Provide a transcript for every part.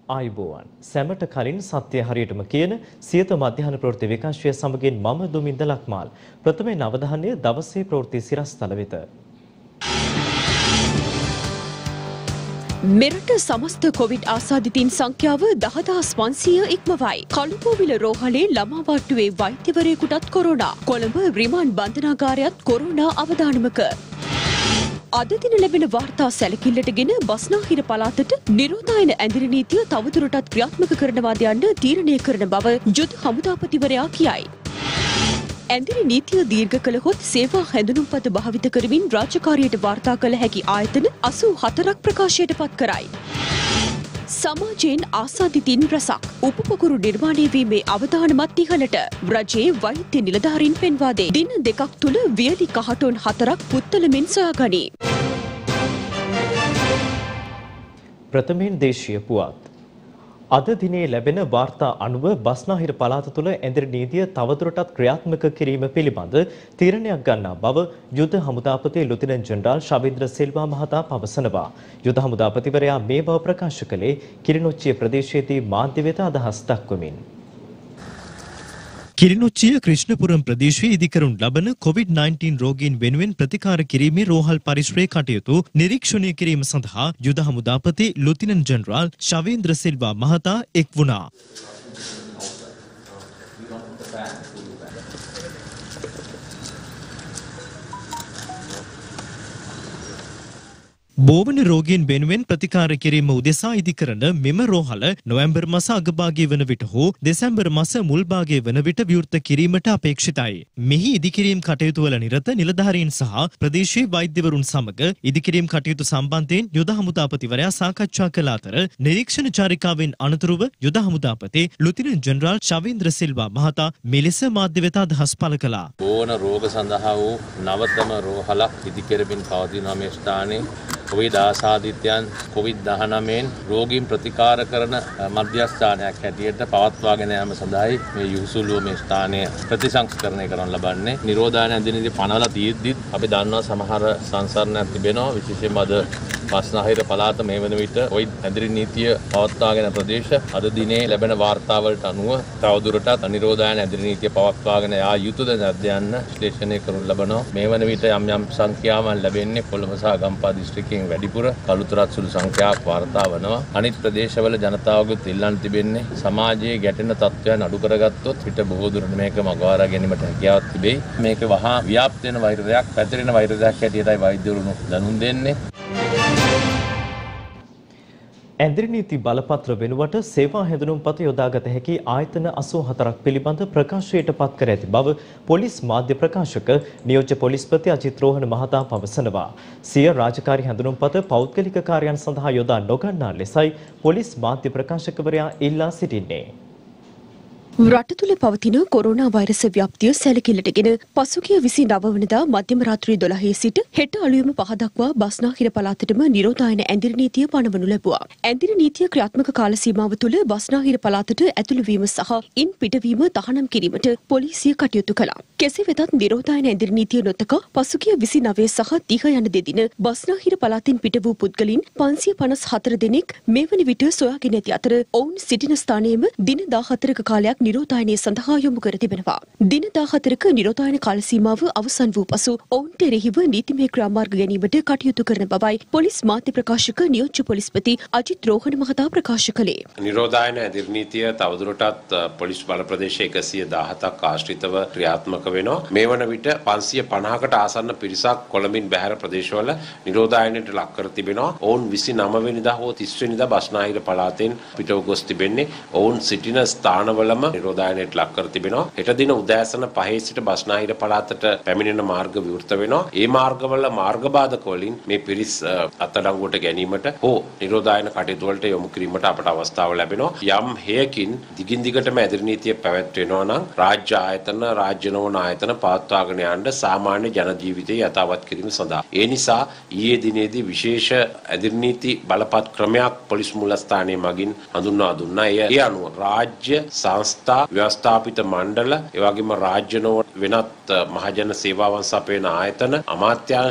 ආයුබෝවන් සැමට කලින් සත්‍ය හරියටම කියන සියත මධ්‍යහන ප්‍රවෘත්ති විකාශය සමගින් මම දුමින්ද ලක්මාල් ප්‍රථමයෙන් අවධානය දවසේ ප්‍රවෘත්ති සිරස්තල වෙත. මෙරට සමස්ත කොවිඩ් ආසාදිතින් සංඛ්‍යාව 10,500 ඉක්මවයි. කළුපෝවිල රෝහලේ ළමා වට්ටුවේ වෛද්‍යවරයෙකුටත් කොරෝනා. කොළඹ රිමාන්ඩ් බන්ධනාගාරයත් කොරෝනා අවදානමක. අද දින ලැබෙන වාර්තා සැලකිල්ලටගෙන බස්නාහිර පළාතට නිරෝධායන ඇඳිරි නීතිය තවදුරටත් ක්‍රියාත්මක කරනවාද යන්න තීරණය කරන බව යුද හමුදාපතිවරයා කියයි. ඇඳිරි නීතිය දීර්ඝ කළහොත් සේවා හැඳුනුම්පත භාවිත කරමින් රාජකාරියට වාර්තා කළ හැකි ආයතන 84ක් ප්‍රකාශයට පත් කරයි. සමාජයෙන් ආසාදිතින් රැසක් උපපොකුරු නිර්මාණය වීමේ අවධානමත් ඉහළට රජයේ වෛද්‍ය නිලධාරීන් පෙන්වා දෙයි. දින දෙකක් තුළ වියලි කහටොන් 4ක් පුත්තලමින් සොයාගනී. ප්‍රථමයෙන් දේශීය පුවත්. අද දිනේ ලැබෙන වාර්තා අනුව බස්නාහිර පළාත තුළ ඇඳිරි නීතිය තවදුරටත් ක්‍රියාත්මක කිරීම පිළිබඳ තීරණයක් ගන්නා බව යුද හමුදාපති ලුතිනන්ට් ජෙනරාල් ශවීන්ද්‍ර සිල්වා මහතා පවසනවා. යුද හමුදාපතිවරයා මේ බව ප්‍රකාශ කළේ කිරිනොච්චිය ප්‍රදේශයේදී මාධ්‍ය වෙත අදහස් දක්වමින්. කිරිනොච්චිය ක්‍රිෂ්ණපුරම් ප්‍රදේශයේ ඉදිකරනු ලබන COVID-19 රෝගීන් වෙනුවෙන් ප්‍රතිකාර කිරීමේ රෝහල් පරිශ්‍රයේ කටයුතු නිරීක්ෂණය කිරීම සඳහා යුද හමුදාපති ලුතිනන්ට් ජෙනරාල් ශවීන්ද්‍ර සිල්වා මහතා එක් වුණා. බෝවන රෝගීන් වෙනුවෙන් ප්‍රතිකාර කිරීම උදෙසා ඉදිකරන මෙම රෝහල නොවැම්බර් මාස අගභාගයේ වන විට හෝ දෙසැම්බර් මාස මුල් භාගයේ වන විට විවෘත කිරීමට අපේක්ෂිතයි. මෙහි ඉදිකිරීම් කටයුතු වල නිරත නිලධාරීන් සහ ප්‍රදේශීය වෛද්‍යවරුන් සමග ඉදිකිරීම් කටයුතු සම්බන්ධයෙන් යුද හමුදාපතිවරයා සාකච්ඡා කළ අතර නිරීක්ෂණ චාරිකාවෙන් අනතුරුව යුද හමුදාපති ලුතිනන්ට් ජෙනරාල් ශවීන්ද්‍ර සිල්වා මහතා මෙලෙස මාධ්‍ය වෙත අදහස් පළ කළා. බෝවන රෝග සඳහා වූ නවතම රෝහලක් ඉදිකරමින් පවතින මේ ස්ථානයේ කොවිඩ් ආසාදිතයන් COVID-19 රෝගීන් ප්‍රතිකාර කරන මධ්‍යස්ථානයක් හැටියට පවත්වාගෙන යාම සඳහායි මේ යුසුලුව මේ ස්ථානය ප්‍රතිසංස්කරණය කරන්න ලබන්නේ. නිරෝධායන ඇඳිරිනීතිය පනවලා තියෙද්දිත් අපි දන්නවා සමහර සංසරණයක් තිබෙනවා. විශේෂයෙන්ම අද බස්නාහිර පළාත මේ වන විට කොවිඩ් ඇඳිරි නීතිය පවත්වාගෙන ප්‍රදේශ අද දිනේ ලැබෙන වාර්තාවලට අනුව තවදුරටත් නිරෝධායන ඇඳිරි නීතිය පවත්වාගෙන යා යුතුද නැද්ද යන්න විශ්ලේෂණය කරනු ලබනවා. මේ වන විට යම් සංඛ්‍යාවන් ලැබෙන්නේ කොළඹ සහ ගම්පහ දිස්ත්‍රික්කයෙන් වැඩිපුර කළුතරත් සුළු සංඛ්‍යාවක් වාර්තා වනවා. අනිත් ප්‍රදේශවල ජනතාවගෙත් ඉල්ලන්න තිබෙන්නේ සමාජයේ ගැටෙන තත්ත්වයන් අඩු කරගත්තොත් හිට බොහෝ දුරට මේක මගහරවා ගැනීමට හැකියාවක් තිබෙයි. මේක වහා ව්‍යාප්ත වෙන වෛරසයක්, පැතිරෙන වෛරසයක් හැටියටයි වෛද්‍යවරුන් දැනුම් දෙන්නේ. ඇඳිරි නීති බලපත්‍ර වෙනුවට සේවා හැඳුනුම්පත යොදාගත හැකි ආයතන 84ක් පිළිබඳ ප්‍රකාශයට පත් කර ඇති බව පොලිස් මාධ්‍ය ප්‍රකාශක නියෝජ්‍ය පොලිස්පති අජිත් රෝහණ මහතා පවසනවා. සිය රාජකාරී හැඳුනුම්පත පෞද්ගලික කාර්යයන් සඳහා යොදා නොගන්නා ලෙසයි පොලිස් මාධ්‍ය ප්‍රකාශකවරයා ඉල්ලා සිටින්නේ. රට තුළ පවතින කොරෝනා වෛරස ව්‍යාප්තිය සැලකිල්ලටගෙන පසුගිය 29 වනදා මධ්‍යම රාත්‍රී 12 සිට හෙට අලුයම 5 දක්වා බස්නාහිර පළාතටම නිරෝධායන ඇඳිරි නීතිය පනවනු ලැබුවා. ඇඳිරි නීතිය ක්‍රියාත්මක කාල සීමාව තුළ බස්නාහිර පළාතට ඇතුළු වීම සහ ඉන් පිටවීම තහනම් කිරීමට පොලිසිය කටයුතු කළා. කෙසේ වෙතත් නිරෝධායන ඇඳිරි නීතිය නොතකා පසුගිය 29 සහ 30 යන දෙදින බස්නාහිර පළාතින් පිට වූ පුද්ගලයන් 554 දෙනෙක් මේ වන විට සොයාගෙන ඇති අතර ඔවුන් සිටින ස්ථානයේම දින 14ක කාලයක් නිරෝධායනය සඳහා යොමු කර තිබෙනවා. දින 14ක නිරෝධායන කාල සීමාව අවසන් වූ පසු ඔවුන්ට එරෙහිව නීතිමය ක්‍රියාමාර්ග ගැනීමට කටයුතු කරන බවයි පොලිස් මාධ්‍ය ප්‍රකාශක නියෝජ්‍ය පොලිස්පති අජිත් රෝහණ මහතා ප්‍රකාශ කළේ. නිරෝධායන ඇඳිරි නීතිය තවදුරටත් පොලිස් බල ප්‍රදේශ 117ක් ආශ්‍රිතව ක්‍රියාත්මක වෙනවා. මේ වන විට 550කට ආසන්න පිරිසක් කොළඹින් බැහැර ප්‍රදේශවල නිරෝධායනයට ලක් කර තිබෙනවා. ඔවුන් 29 වෙනිදා හෝ 30 වෙනිදා බස්නාහිර පළාතෙන් පිටව ගොස් තිබෙන්නේ. ඔවුන් සිටින ස්ථානවලම නිරෝධායනයට ලක් කර තිබෙනවා. හෙට දින උදෑසන 5 සිට බස්නාහිර පළාතට පැමිණෙන මාර්ග විවෘත වෙනවා. ඒ මාර්ගවල මාර්ග බාධක වලින් මේ පිරිස් අත්අඩංගුවට ගැනීමට හෝ නිරෝධායන කටයුතු වලට යොමු කිරීමට අපට අවස්ථාව ලැබෙනවා. යම් හේයකින් දිගින් දිගටම ඇඳිරි නීතිය පැවැත්වෙනවා නම් රාජ්‍ය ආයතන, රාජ්‍ය නොවන ආයතන පවත්වාගෙන යන්න සාමාන්‍ය ජන ජීවිතය යථාවත් කිරීම සඳහා. ඒ නිසා ඊයේ දිනේදී විශේෂ ඇඳිරි නීති බලපත් ක්‍රමයක් පොලිස් මුලස්ථානයේ මගින් හඳුන්වා දුන්නා. ඒ අනුව රාජ්‍ය සංස්ථා ව්‍යවස්ථාපිත මණ්ඩල එවැගේම රාජ්‍ය නොවන වෙනත් මහජන සේවාවන් සපයන ආයතන අමාත්‍යාංශ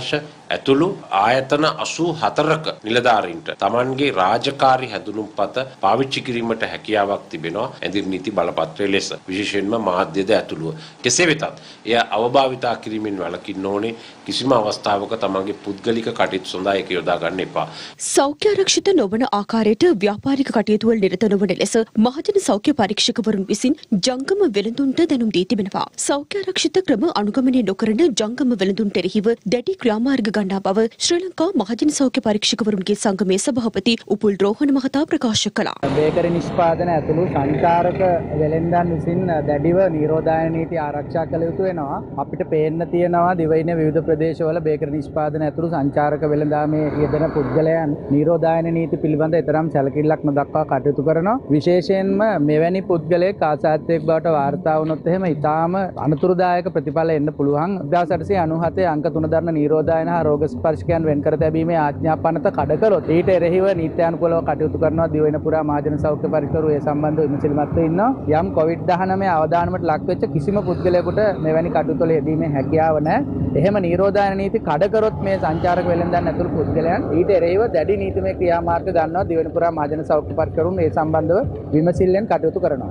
ඇතුළු ආයතන 84ක නිලධාරීන්ට තමන්ගේ රාජකාරී හැඳුනුම්පත පාවිච්චි කිරීමට හැකියාවක් තිබෙනවා ඇඳිරි නීති බලපත්‍රයේ ලෙස. විශේෂයෙන්ම මාධ්‍යද ඇතුළුව. කෙසේ වෙතත් එය අවභාවිතා කිරීමෙන් වළකින්න ඕනේ. කිසිම අවස්ථාවක තමන්ගේ පුද්ගලික කටයුතු සඳහා ඒක යොදා ගන්න එපා. සෞඛ්‍ය ආරක්ෂිත නොවන ආකාරයට ව්‍යාපාරික කටයුතු වල නිරත නොවන ලෙස මහජන සෞඛ්‍ය පරීක්ෂකවරුන් විසින් ජංගම වෙළඳුන්ට දැනුම් දී තිබෙනවා. සෞඛ්‍ය ආරක්ෂිත ක්‍රම අනුගමනය නොකරන ජංගම වෙළඳුන් කෙරෙහිව දැඩි ක්‍රියාමාර්ග ගන්නා බව ශ්‍රී ලංකා මහජන සෞඛ්‍ය පරීක්ෂකවරුන්ගේ සංගමේ සභාපති උපුල් රෝහණ මහතා ප්‍රකාශ කළා. බේකරි නිෂ්පාදන ඇතුළු සංචාරක වෙළෙන්දන් විසින් දැඩිව නිරෝධායන නීති ආරක්ෂා කළ යුතු වෙනවා. අපිට පේන්න තියෙනවා දිවයිනේ විවිධ ප්‍රදේශවල බේකරි නිෂ්පාදන ඇතුළු සංචාරක වෙළඳාමේ යෙදෙන පුද්ගලයන් නිරෝධායන නීති පිළිබඳ තරම් සැලකිල්ලක් නොදක්වා කටයුතු කරනවා. විශේෂයෙන්ම මෙවැනි පුද්ගලයෙක් ආසාදිතයෙක් බවට වාර්තා වුණොත් එහෙම ඉතාම අනතුරුදායක ප්‍රතිඵල එන්න පුළුවන්. 1897 අංක 3 දරන නිරෝධායන හා රෝග ස්පර්ශකයන් වෙන් කර තැබීමේ ආඥාපනත කඩ කළොත් ඊට එරෙහිව නීත්‍යානුකූලව කටයුතු කරනවා. දිවයින පුරා මහජන සෞඛ්‍ය පරීක්ෂකවරු ඒ සම්බන්ධව විමසිලිමත්ව ඉන්නවා. යම් COVID-19 අවදානමට ලක් වෙච්ච කිසිම පුද්ගලයෙකුට මෙවැනි කටයුතු වල යෙදීමේ හැකියාව නැහැ. එහෙම නිරෝධායන නීති කඩ කරොත් මේ සංචාරක වෙළෙන්දන් ඇතුළු පුද්ගලයන් ඊට එරෙහිව දැඩි නීතිමය ක්‍රියාමාර්ග ගන්නවා. දිවයින පුරා මහජන සෞඛ්‍ය පරීක්ෂකවරුන් ඒ සම්බන්ධව විමසිල්ලෙන් කටයුතු කරනවා.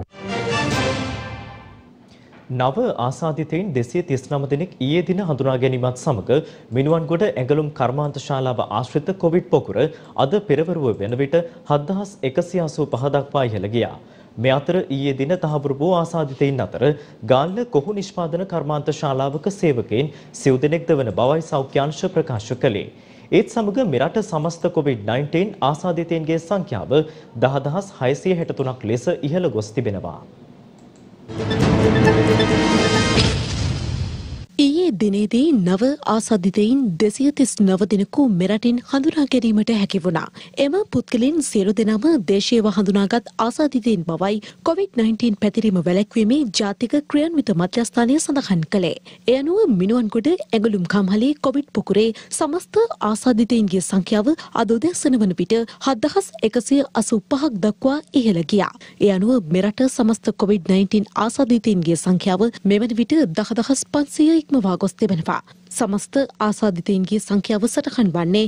නව ආසාදිතයින් 239 දෙනෙක් ඊයේ දින හඳුනා ගැනීමත් සමග මිනුවන්ගොඩ ඇඟලුම් කර්මාන්ත ශාලාව ආශ්‍රිත කොවිඩ් පොකුර අද පෙරවරුව වන විට 7185 දක්වා ඉහළ ගියා. මේ අතර ඊයේ දින තහවුරු වූ ආසාදිතයින් අතර ගාල්ල කොහු නිෂ්පාදන කර්මාන්ත ශාලාවක සේවකයින් සිව් දෙනෙක්ද වන බවයි සෞඛ්‍යාංශ ප්‍රකාශ කළේ. ඒත් සමග මෙරට සමස්ත COVID-19 ආසාදිතයින්ගේ සංඛ්‍යාව 10663ක් ලෙස ඉහළ ගොස් තිබෙනවා. ඊයේ දිනේදී නව ආසාදිතයින් 239 දෙනෙකු මෙරටින් හඳුනා ගැනීමට හැකි වුණා. එම පුද්ගලයන් සියලු දෙනාම දේශීයව හඳුනාගත් ආසාදිතයින් බවයි COVID-19 පැතිරීම වැළැක්වීමේ ජාතික ක්‍රියාන්විත මධ්‍යස්ථානය සඳහන් කළේ. ඒ අනුව මිනුවන්ගොඩ ඇඟලුම් කම්හලේ කොවිඩ් පොකුරේ සමස්ත ආසාදිතයින්ගේ සංඛ්‍යාව අද උදෑසන වන විට 7185ක් දක්වා ඉහළ ගියා. ඒ අනුව මෙරට සමස්ත COVID-19 ආසාදිතයින්ගේ සංඛ්‍යාව මෙවන විට 10500 ඉක්මවා ගොස් තිබෙනවා. සමස්ත ආසාදිතයින්ගේ සංඛ්‍යාව සටහන් වන්නේ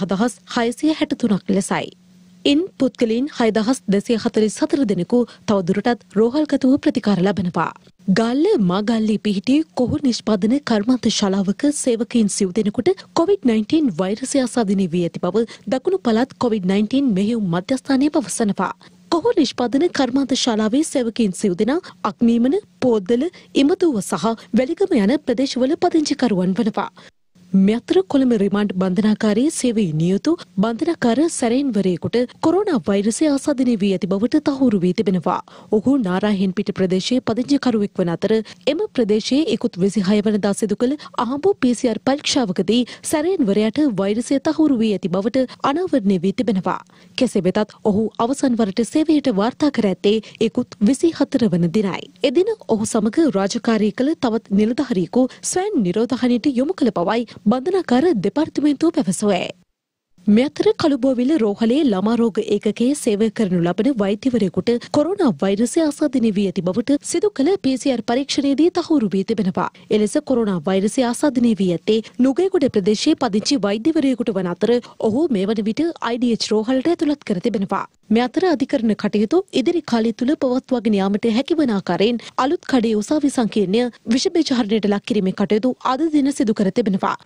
10663ක් ලෙසයි. ඉන් පුද්ගලයන් 6244 දෙනෙකු තවදුරටත් රෝහල්ගතව ප්‍රතිකාර ලබනවා. ගාල්ල මාගල්ලේ පිහිටි කොහු නිෂ්පාදන කර්මාන්ත ශාලාවක සේවකයින් සිව් දෙනෙකුට COVID-19 වෛරසය ආසාදිත වී ඇති බව දකුණු පළාත් COVID-19 මෙහෙයුම් මධ්‍යස්ථානය පවසනවා. කොහු නිෂ්පාදන කර්මාන්ත ශාලාවේ සේවකයින් සිව් දෙනා අක්මීමන, පෝද්දල, ඉමතුව සහ වැලිගම යන ප්‍රදේශවල පදිංචිකරුවන් වනවා. මෙතර කොළඹ රිමාන්ඩ් බන්ධනාකාරී සේවයේ නියුතු බන්ධනාකාර සැරයින්වරයෙකුට කොරෝනා වෛරසය ආසාදිත වී ඇති බවට තහවුරු වී තිබෙනවා. ඔහු නාරාහෙන්පිට ප්‍රදේශයේ පදිංචිකරුවෙක් වන අතර එම ප්‍රදේශයේ ඉකුත් 26 වනදා සිදු කළ අහඹු PCR පරීක්ෂාවකදී සැරයින්වරයාට වෛරසය තහවුරු වී ඇති බවට අනාවරණය වී තිබෙනවා. කෙසේ වෙතත් ඔහු අවසන් වරට සේවයට වාර්තා කර ඇත්තේ ඉකුත් 24 වන දිනයි. එදින ඔහු සමග රාජකාරී කළ තවත් නිලධාරියෙකු ස්වයං නිරෝධායනයට යොමු කළ බවයි බන්ධනාකාර දෙපාර්තමේන්තුව පැවසුවේ. මෙතර කළුබෝවිල රෝහලේ ළමා රෝග ඒකකයේ සේවය කරනු ලබන වෛද්‍යවරයෙකුට කොරෝනා වෛරසය ආසාදිත වී ඇති බවට සිදු කළ PCR පරීක්ෂණයේදී තහවුරු වී තිබෙනවා. එලෙස කොරෝනා වෛරසය ආසාදිත වී ඇත්තේ නුගේගොඩ ප්‍රදේශයේ පදිංචි වෛද්‍යවරයෙකුට වන අතර ඔහු මේ වන විට IDH රෝහලට ඇතුළත් කර තිබෙනවා. මේ අතර අධිකරණ කටයුතු ඉදිරි කාලය තුල පවත්වාගෙන යාමට හැකිවන ආකාරයෙන් අලුත් කඩේ උසාවි සංකීර්ණය විෂ බීජ හරණයට ලක් කිරීමේ කටයුතු අද දින සිදු කර තිබෙනවා.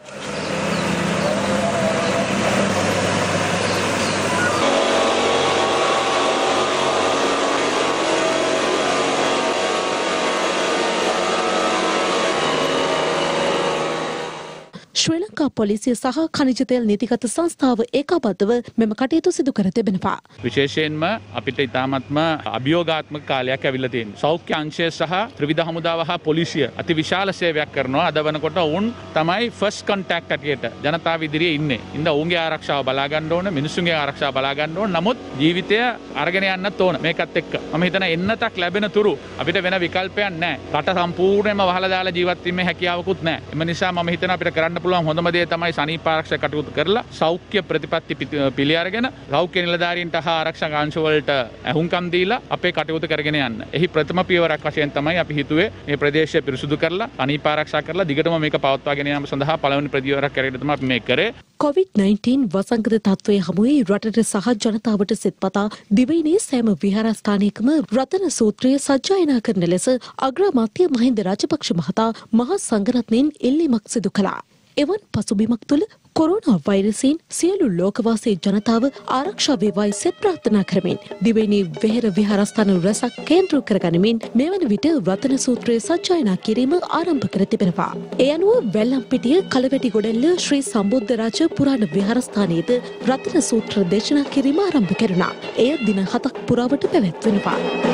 ශ්‍රී ලංකා පොලිසිය සහ ඛනිජ තෙල් නීතිගත සංස්ථාව ඒකාබද්ධව මෙම කටයුතු සිදු කර තිබෙනවා. විශේෂයෙන්ම අපිට ඉතාමත්ම අභියෝගාත්මක කාලයක් ඇවිල්ලා තියෙනවා. සෞඛ්‍ය අංශය සහ ත්‍රිවිධ හමුදාව හා පොලිසිය අති විශාල සේවයක් කරනවා. අද වෙනකොට ඔවුන් තමයි ෆස්ට් කොන්ටැක්ට් ඇටියට ජනතාව ඉදිරියේ ඉන්නේ. ඉතින් ඔවුන්ගේ ආරක්ෂාව බලා ගන්න ඕන, මිනිසුන්ගේ ආරක්ෂාව බලා ගන්න ඕන. නමුත් ජීවිතය අරගෙන යන්නත් ඕන. මේකත් එක්ක මම හිතන එන්නතක් ලැබෙන තුරු අපිට වෙන විකල්පයක් නැහැ. රට සම්පූර්ණයෙන්ම වහලා දාලා ජීවත් වීමේ හැකියාවකුත් නැහැ. එම නිසා මම හිතන අපිට කරන්න පුළුවන් හොඳම දේ තමයි සනීපාරක්ෂක කටයුතු කරලා සෞඛ්‍ය ප්‍රතිපත්ති පිළි අරගෙන සෞඛ්‍ය නිලධාරීන්ට හා ආරක්ෂක අංශ වලට ඇහුම්කම් දීලා අපේ කටයුතු කරගෙන යන්න. එහි ප්‍රථම පියවරක් වශයෙන් තමයි අපි හිතුවේ මේ ප්‍රදේශය පිරිසුදු කරලා සනීපාරක්ෂා කරලා දිගටම මේක පවත්වාගෙන යාම සඳහා පළවෙනි ප්‍රතිවරක් කරගෙන තමයි අපි මේක කරේ. COVID-19 වසංගත තත්ත්වයේ හමුවේ රටට සහ ජනතාවට සෙත්පතා දිවයිනේ සෑම විහාරස්ථානයකම රතන සූත්‍රය සජ්ජායනා කරන ලෙස අග්‍රාමාත්‍ය මහින්ද රාජපක්ෂ මහතා මහා සංඝරත්නයෙන් ඉල්ලීමක් සිදු කළා. එවන් පසුබිමක් තුළ කොරෝනා වෛරසයෙන් සියලු ලෝකවාසී ජනතාව ආරක්ෂා වේවායි සෙත් ප්‍රාර්ථනා කරමින් දිවයිනේ වෙහෙර විහාරස්ථාන රැසක් කේන්ද්‍ර කරගනිමින් මෙවන විට රතන සූත්‍රය සජ්ජායනා කිරීම ආරම්භ කර තිබෙනවා. ඒ අනුව වැල්ලම්පිටිය කලවැටිගොඩැල්ල ශ්‍රී සම්බුද්ධරාජ පුරාණ විහාරස්ථානයේද රතන සූත්‍ර දේශනා කිරීම ආරම්භ කෙරුණා. එය දින 7ක් පුරාවට පැවැත්වෙනවා.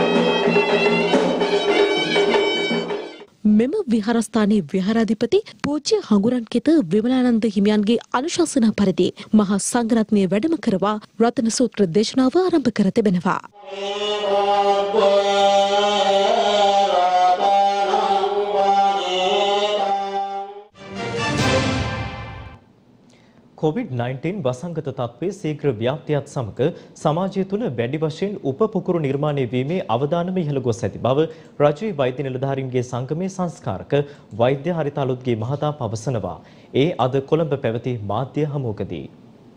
මෙම විහාරස්ථානයේ විහාරාධිපති පූජ්‍ය හඟුරන්කෙත විමලානන්ද හිමියන්ගේ අනුශාසනා පරිදි මහා සංඝරත්නය වැඩම කරවා රතන සූත්‍ර දේශනාව ආරම්භ කර තිබෙනවා. COVID-19 වසංගත තත්ත්වයේ ශීඝ්‍ර ව්‍යාප්තියත් සමග සමාජය තුළ වැඩි වශයෙන් උපපොකුරු නිර්මාණය වීමේ අවදානම ඉහළ ගොස් ඇති බව රජයේ වෛද්‍ය නිලධාරීන්ගේ සංගමේ සංස්කාරක වෛද්‍ය හරිත අලුත්ගේ මහතා පවසනවා. ඒ අද කොළඹ පැවති මාධ්‍ය හමුවකදී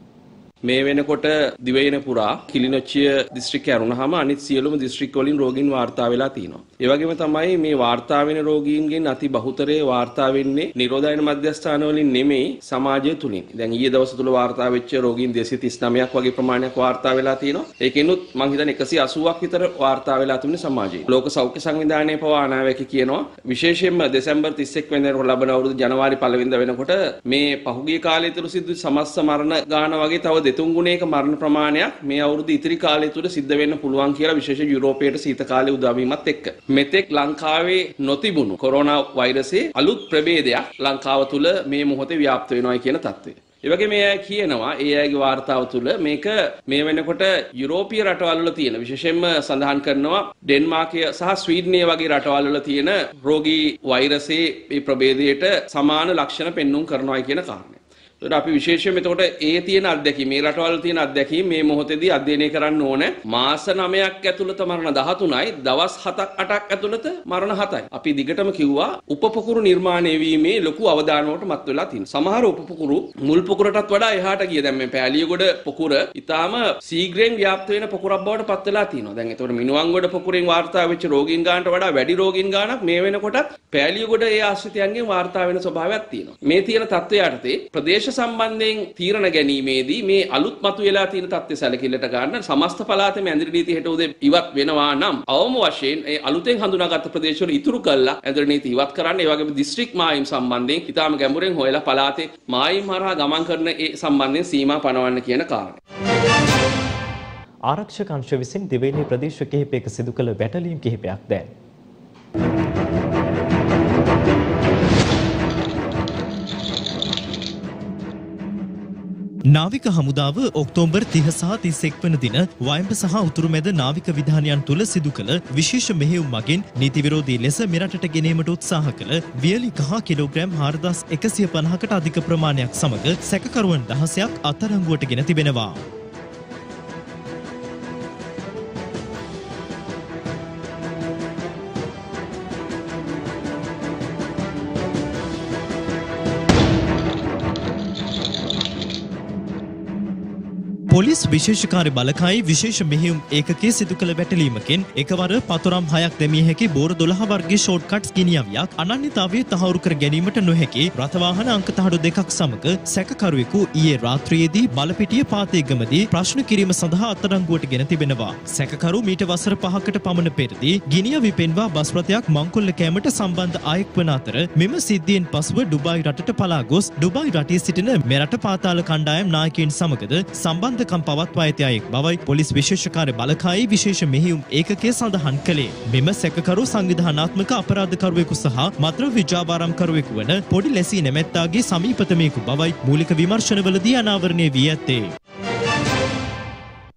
මේ වෙනකොට දිවයින පුරා කිලිනොච්චිය දිස්ත්‍රික්කය අරුණාම අනිත් සියලුම දිස්ත්‍රික් වලින් රෝගීන් වාර්තා වෙලා තිනවා. ඒ වගේම තමයි මේ වාර්තා වෙන රෝගීන්ගෙන් අති බහුතරයේ වාර්තා වෙන්නේ නිරෝධායන මධ්‍යස්ථාන වලින් නෙමෙයි සමාජය තුලින්. දැන් ඊයේ දවස් තුල වාර්තා වෙච්ච රෝගීන් 239ක් වගේ ප්‍රමාණයක් වාර්තා වෙලා තිනවා. ඒකෙනුත් මං හිතන්නේ 180ක් විතර වාර්තා වෙලා තිබුණේ සමාජයේ. ලෝක සෞඛ්‍ය සංවිධානයේ පවා අනාවැකි කියනවා විශේෂයෙන්ම දෙසැම්බර් 31 වෙනිදා ලබන අවුරුදු ජනවාරි 1 වෙනිදා වෙනකොට මේ පහුගිය කාලය තුල සිදු සමස්ත මරණ ගාන වගේ තව දෙතුන් ගුණයක මරණ ප්‍රමාණයක් මේ අවුරුදු ඉතිරි කාලය තුල සිද්ධ වෙන්න පුළුවන් කියලා විශේෂ යුරෝපයේ සීත කාලේ උදා වීමත් එක්ක මෙතෙක් ලංකාවේ නොතිබුණු කොරෝනා වෛරසයේ අලුත් ප්‍රභේදයක් ලංකාව තුල මේ මොහොතේ ව්‍යාප්ත වෙනවා කියන තත්ත්වය. ඒ වගේ මේ අය කියනවා ඒ අයගේ වාර්තාව තුළ මේක මේ වෙනකොට යුරෝපීය රටවල් වල තියෙන විශේෂයෙන්ම සඳහන් කරනවා ඩෙන්මාර්කය සහ ස්වීඩනය වගේ රටවල් වල තියෙන රෝගී වෛරසයේ මේ ප්‍රභේදයට සමාන ලක්ෂණ පෙන්눔 කරනවා කියන කාරණය. ඒත් අපි විශේෂයෙන් එතකොට ඒ තියෙන අත්දැකීම් මේ රටවල් තියෙන අත්දැකීම් මේ මොහොතේදී අධ්‍යයනය කරන්න ඕනේ. මාස 9ක් ඇතුළත මරණ 13යි, දවස් 7ක් 8ක් ඇතුළත මරණ 7යි. අපි දිගටම කිව්වා උපපොකුරු නිර්මාණය වීමේ ලොකු අවදානමකට මත් වෙලා තියෙනවා. සමහර උපපොකුරු මුල් පොකුරටත් වඩා එහාට ගිය. දැන් මේ පෑලියගොඩ පොකුර ඊටාම ශීඝ්‍රයෙන් ව්‍යාප්ත වෙන පොකුරක් බවට පත් වෙලා තියෙනවා. දැන් එතකොට මිනුවන්ගොඩ පොකුරෙන් වාර්තා වෙච්ච රෝගීන් ගානට වඩා වැඩි රෝගීන් ගානක් මේ වෙනකොටත් පෑලියගොඩ ඒ ආශ්‍රිතයන්ගෙන් වාර්තා වෙන ස්වභාවයක් තියෙනවා. මේ තියෙන තත්ත්වය යටතේ ප්‍රදේශ සම්බන්ධයෙන් තීරණ ගැනීමේදී මේ අලුත් මතුවලා තියෙන තත්ත්වය සැලකිල්ලට ගන්න සමස්ත පළාතේ ඇඳරි නීති හෙට උදේ ඉවත් වෙනවා නම් අවම වශයෙන් ඒ අලුතෙන් හඳුනාගත් ප්‍රදේශවල ඉතුරු කළා ඇඳරි නීති ඉවත් කරන්න. ඒ වගේම දිස්ත්‍රික් මායිම් සම්බන්ධයෙන් ඊටාම ගැඹුරෙන් හොයලා පළාතේ මායිම් හරහා ගමන් කරන ඒ සම්බන්ධයෙන් සීමා පනවන්න කියන කාරණය. ආරක්ෂක අංශ විසින් දිවයිනේ ප්‍රදේශ කිහිපයක සිදු කළ වැටලීම් කිහිපයක් දැන් නාවික හමුදාව ඔක්තෝබර් 30 සහ 31 වන දින වයඹ සහ උතුරු මැද නාවික විධානයන් තුල සිදු කළ විශේෂ මෙහෙයුම් මගින් නීති විරෝධී ලෙස මෙරටට ගෙනීමට උත්සාහ කළ වියලි කහ කිලෝග්‍රෑම් 4150කට අධික ප්‍රමාණයක් සමග සැකකරුවන් 16ක් අත්අඩංගුවට ගෙන තිබෙනවා. පොලිස් විශේෂකාරී බලකායි විශේෂ මෙහෙයුම් ඒකකයේ සිදු කළ වැටලීමකින් එකවර පතරම් 6ක් දැමිය හැකි බෝර 12 වර්ගයේ ෂෝට්කට්ස් ගිනියවියක් අනන්‍යතාවයේ තහවුරු කර ගැනීමට නොහැකි රථවාහන අංක තහඩු දෙකක් සමග සැකකරුවෙකු ඊයේ රාත්‍රියේදී බලපිටිය පාතේගමදී ප්‍රශ්න කිරීම සඳහා අත්අඩංගුවට ගෙන තිබෙනවා. සැකකරු මීට වසර 5කට පමණ පෙරදී ගිනියවි පෙන්වා බස් රථයක් මංකොල්ල කෑමට සම්බන්ධ අයෙක් වන අතර මෙම සිද්ධියෙන් පසුව ඩුබායි රටට පලා ගොස් ඩුබායි රටේ සිටින මෙරට පාතාල කණ්ඩායම් නායකයින් සමගද සම්බන්ධ පවත්වා ඇති අයෙක් බවයි පොලිස් විශේෂකාර්ය බලකායේ විශේෂ මෙහෙයුම් ඒකකයේ සඳහන් කළේ. මෙම සැකකරු සංවිධානාත්මක අපරාධකරුවෙකු සහ මත්ද්‍රව්‍ය ජාවාරම්කරුවෙකු වන පොඩි ලැසී නැමැත්තාගේ සමීපතමයෙකු බවයි මූලික විමර්ශනවලදී අනාවරණය වී ඇත්තේ.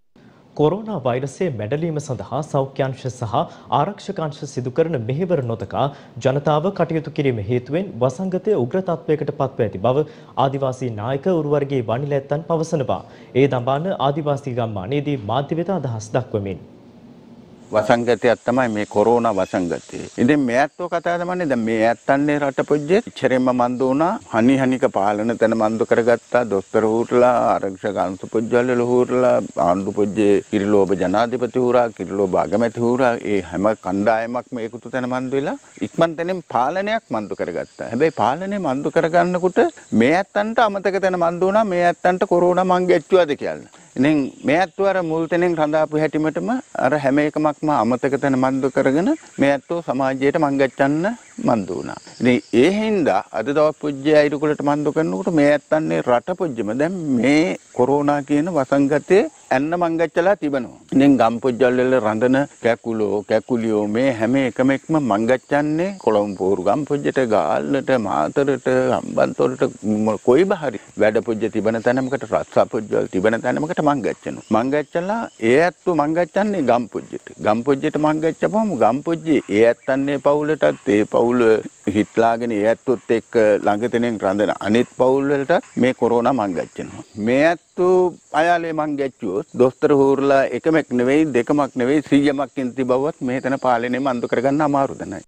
කොරෝනා වෛරසයේ මැඩලීම සඳහා සෞඛ්‍යාංශ සහ ආරක්ෂකාංශ සිදු කරන මෙහෙවර නොතකා ජනතාව කටයුතු කිරීම හේතුවෙන් වසංගතය උග්‍ර තත්ත්වයකට පත්ව ඇති බව ආදිවාසී නායක උරුවර්ගයේ වනිලැත්තන් පවසනවා. ඒ දඹාන ආදිවාසී ගම්මානයේදී මාධ්‍ය වෙත අදහස් දක්වමින් වසංගතයක් තමයි මේ කොරෝනා වසංගතය. ඉතින් මේ ඇත්තෝ කතා කරන්නේ දැන් මේ ඇත්තන්නේ රට පොජ්ජේ ඉච්චරෙන්ම මන්ද වුණා. හනික පාලන තැන මන්ද කරගත්තා. දොස්තර හූරලා ආරක්ෂක අංශ පොජ්ජවල හූරලා ආණ්ඩු පොජ්ජේ කිරිලෝභ ජනාධිපති හූරා කිරිලෝභ අගමැති හූරා ඒ හැම කණ්ඩායමක්ම ඒකුතු තැන මන්ද වෙලා ඉක්මනටම පාලනයක් මන්ද කරගත්තා. හැබැයි පාලනේ මන්ද කරගන්නකොට මේ ඇත්තන්ට අමතක තැන මන්ද වුණා. මේ ඇත්තන්ට කොරෝනා මංගෙච්චුවද කියලා. ඉතින් මේ ඇත්තෝ අර මුල් තැනින් රඳාපු හැටිමටම අර හැම එකමක්ම අමතක තැන මන්ද කරගෙන මේ ඇත්තෝ සමාජයට මංගච්ඡන්න මන්ද වුණා. ඉතින් ඒ හින්දා අද දවස් පුජ්‍ය අයිරුකුලට මන්ද කරනකොට මේ ඇත්තන්නේ රට පුජ්‍යම දැන් මේ කොරෝනා කියන වසංගතේ ඇන්න මංගච්ඡලා තිබෙනවා. ඉතින් ගම් පුජ්‍යවල රඳන කැකුලියෝ මේ හැම එකමෙක්ම මංගච්ඡන්නේ කොළඹ ගම් පුජ්‍යට ගාල්ලට මාතරට හම්බන්තොටට කොයි බහරි වැඩ පුජ්‍ය තිබෙන තැනමකට රස්සා පුජ්‍යවල තිබෙන තැනමකට මංගච්ඡනවා. මංගච්ඡලා ඒ ඇත්තෝ මංගච්ඡන්නේ ගම් පුජ්‍යට. ගම් පුජ්‍යට මංගච්ඡපුවම ගම් පුජ්‍යේ ඒ ඇත්තන්නේ පවුලටත් ඒ පවුල හිටලාගෙන ඒ ඇත්තොත් එක්ක ළඟ තැනින් රඳන අනිත් පවුල් වලට මේ කොරෝනා මංගච්ඡනවා. මේ ඇත්තෝ අයාලේ මංගච්ඡුවොත් දොස්තර හූරලා එකමක් නෙවෙයි දෙකමක් නෙවෙයි 100ක් ඉන්ති බවවත් මේතන පාලනේ මන්ද කරගන්න අමාරුද නැහැ.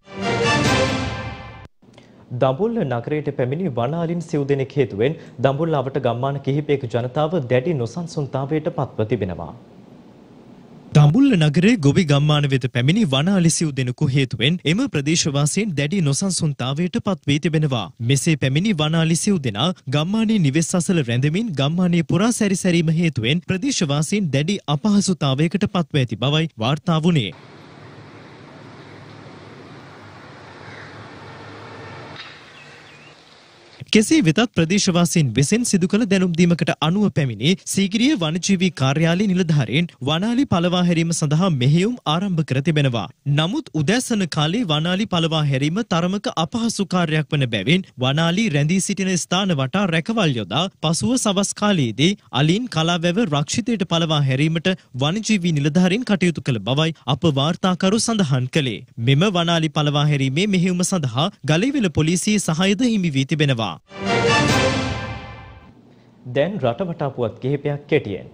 දඹුල්ල නගරයට පැමිණි වනාලින් සිව් දෙනෙක් හේතුවෙන් දඹුල්ල අවට ගම්මාන කිහිපයක ජනතාව දැඩි නොසන්සුන්තාවයට පත්ව තිබෙනවා. දඹුල්ල නගරයේ ගොවි ගම්මාන වෙත පැමිණි වනාලි සිව් දෙනෙකු හේතුවෙන් එම ප්‍රදේශවාසීන් දැඩි නොසන්සුන්තාවයට පත් වී තිබෙනවා. මෙසේ පැමිණි වනාලි සිව් දෙනා ගම්මානයේ නිවෙස් අසල රැඳෙමින් ගම්මානයේ පුරා සැරිසැරීම හේතුවෙන් ප්‍රදේශවාසීන් දැඩි අපහසුතාවයකට පත්ව ඇති බවයි වාර්තා වුණේ. කෙසේ වෙතත් ප්‍රදේශවාසීන් විසින් සිදු කළ දැනුම් දීමකට අනුව පැමිණි සීගිරිය වනජීවී කාර්යාලයේ නිලධාරීන් වනාලි පළවා හැරීම සඳහා මෙහෙයුම් ආරම්භ කර තිබෙනවා. නමුත් උදෑසන කාලේ වනාලි පළවා හැරීම තරමක අපහසු කාර්යයක් වන බැවින් වනාලි රැඳී සිටින ස්ථාන වටා රැකවල් යොදා පසුව සවස් කාලයේදී අලින් කලාවැව රක්ෂිතයට පළවා හැරීමට වනජීවී නිලධාරීන් කටයුතු කළ බවයි අප වාර්තාකරු සඳහන් කළේ. මෙම වනාලි පළවා හැරීමේ මෙහෙයුම සඳහා ගලේවිල පොලිසියේ සහායද හිමි වී තිබෙනවා. දැන් රටවටා පුවත් කිහිපයක් කෙටියෙන්.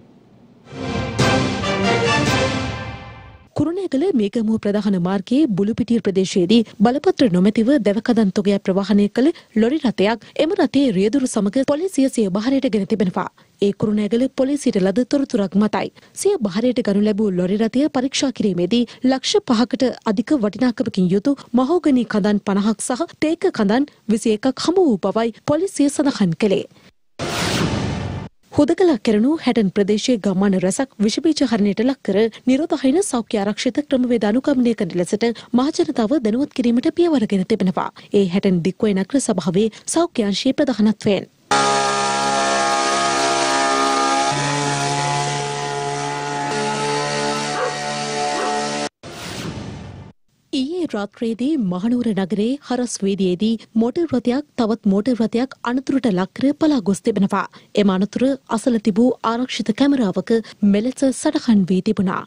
කුරුණෑගල මේගමුව ප්‍රධාන මාර්ගයේ බුලුපිටිය ප්‍රදේශයේදී බලපත්‍ර නොමැතිව දැවකදන් තොගයක් ප්‍රවාහනය කළ ලොරි රථයක් එම රථයේ රියදුරු සමග පොලිසිය සිය බහරයට ගෙන තිබෙනවා. ඒ කුරුණෑගල පොලිසියට ලද තොරතුරක් මතයි. සිය බහරයට ගනු ලැබූ ලොරි රථය පරීක්ෂා කිරීමේදී ලක්ෂ 5කට අධික වටිනාකමකින් යුතු මහෝගනී කඳන් 50ක් සහ තේක කඳන් 21ක් හමු වූ බවයි පොලිසිය සඳහන් කළේ. හුදකලා කෙරණු හැටන් ප්‍රදේශයේ ගම්මාන රැසක් විෂබීජ හරණයට ලක් කර නිරෝධායන සෞඛ්‍ය ආරක්ෂිත ක්‍රමවේද අනුගමනය කරන ලෙසට මහජනතාව දැනුවත් කිරීමට පියවරගෙන තිබෙනවා. ඒ හැටන් දික්වයි නගර සභාවේ සෞඛ්‍ය අංශයේ ප්‍රධානත්වයෙන් ඊයේ රාත්‍රියේදී මහනුවර නගරයේ හරස් වීදියේදී මෝටර් රථයක් තවත් මෝටර් රථයක් අනතුරට ලක් කර පලා ගොස් තිබෙනවා. එම අනතුර අසල තිබූ ආරක්ෂිත කැමරාවක මෙලෙස සටහන් වී තිබුණා.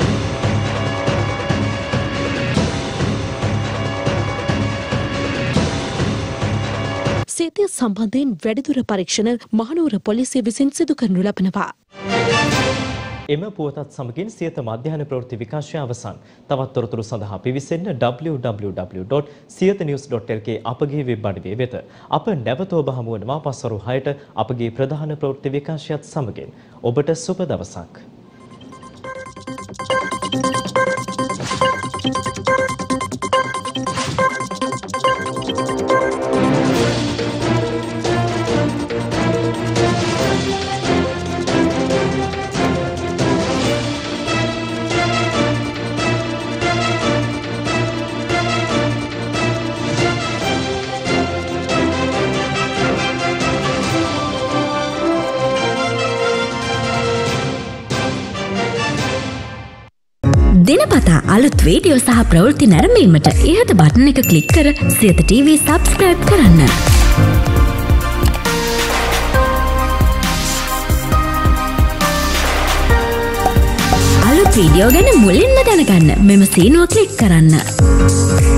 සේතිය සම්බන්ධයෙන් වැඩිදුර පරීක්ෂණ මහනුවර පොලිසිය විසින් සිදු කරනු ලබනවා. එම පුවතත් සමගින් සියත මධ්‍යහන ප්‍රවෘත්ති විකාශය අවසන්. තවත් තොරතුරු සඳහා පිවිසෙන්න www.siyathanews.lk අපගේ වෙබ් අඩවිය වෙත. අප නැවත ඔබ හමු වෙනවා පස්වරු 6ට අපගේ ප්‍රධාන ප්‍රවෘත්ති විකාශයත් සමගින්. ඔබට සුබ දවසක්. දිනපතා අලුත් වීඩියෝ සහ ප්‍රවෘත්ති නැරඹීමට ඉහත බටන් එක ක්ලික් කර සියත TV සබ්ස්ක්‍රයිබ් කරන්න. වීඩියෝ ගැන මුලින්ම දැනගන්න මෙම සීනුව ක්ලික් කරන්න.